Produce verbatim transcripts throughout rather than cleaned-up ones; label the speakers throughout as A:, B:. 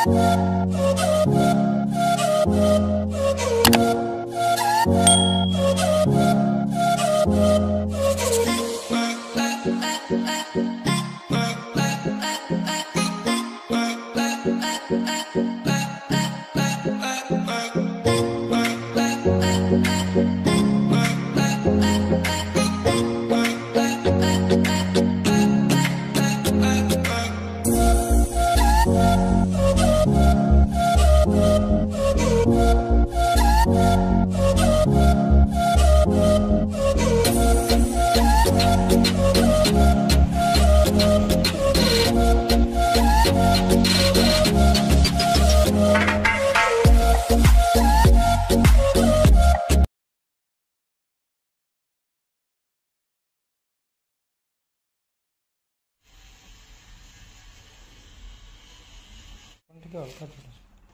A: ଟିକେ ଅଲଗା ଥିଲା।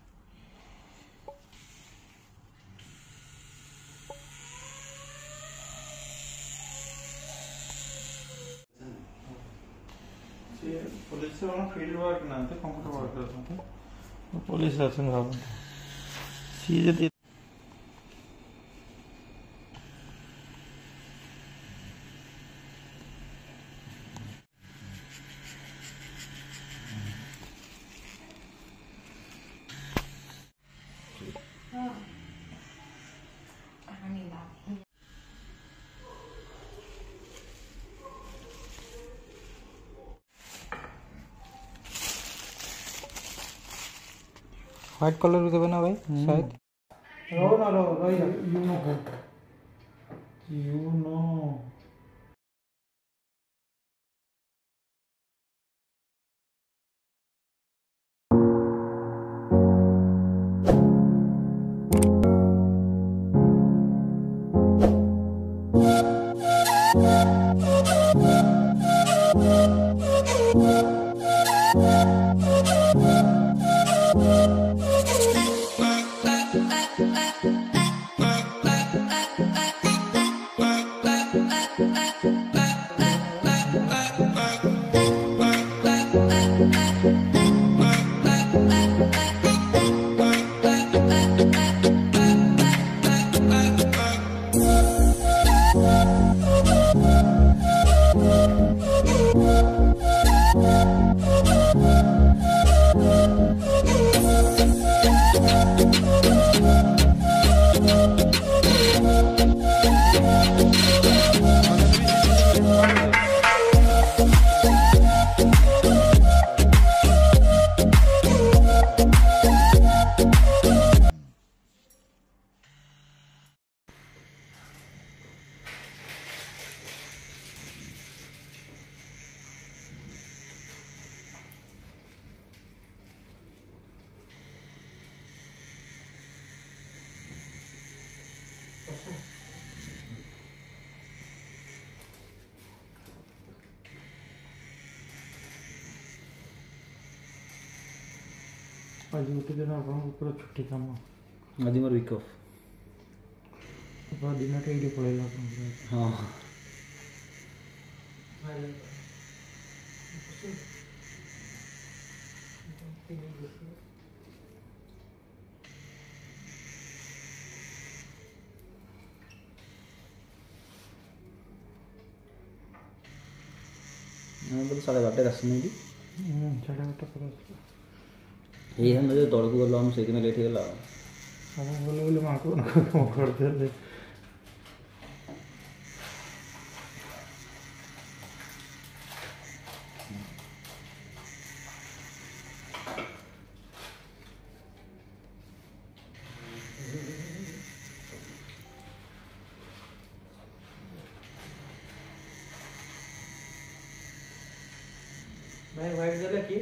A: पुलिस फील्ड वर्क ना कंप्यूटर वर्क पुलिस भाव सी जदि व्हाइट कलर भी देवे ना भाई शायद रो ना रो रो यू नो यू नो आज गोटे दिन आप पूरा छुट्टी कम
B: आज मोर वीक ऑफ
A: दिन ये पड़ेगा
B: हाँ बोले साढ़े बारटे आसनी कि
A: साढ़े बारटा पर
B: ये मुझे तौड़ को गल से दिन लेट होगा
A: हम बोले बोले माँ को करते
C: भाई वाइट जला की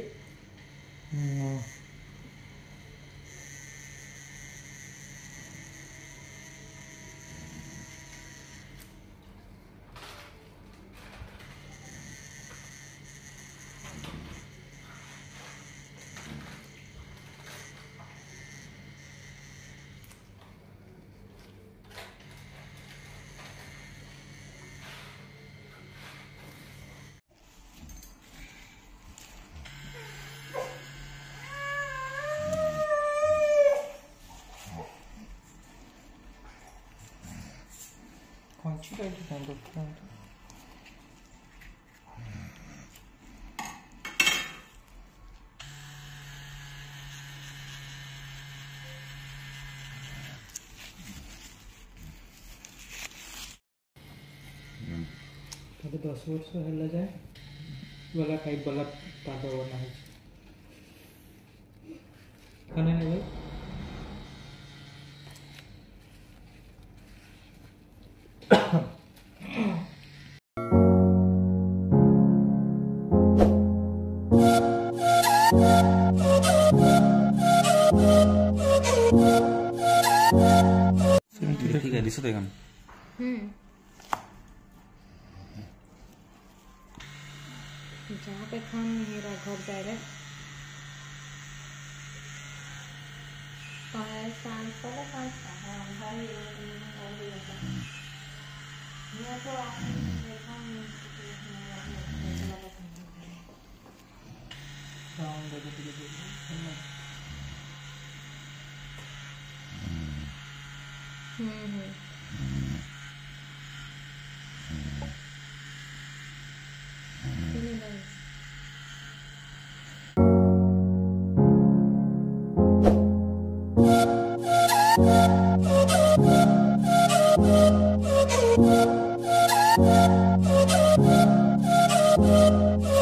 A: Kind of, kind of. ତାକୁ ଦଶ ବର୍ଷ ହେଲା ଯାଏ ଗଲା ଟାଇପ୍ ବାଲା ପାଦ ବନା ହେଇଛି ଖାନେ ନା ଭାଇ
B: ठीक है दिसत आहे का
C: जहाँ पे खान मेरा घर जाएगा सांस पहले सांस हाँ भाई मैं तो देखा हम्म हम्म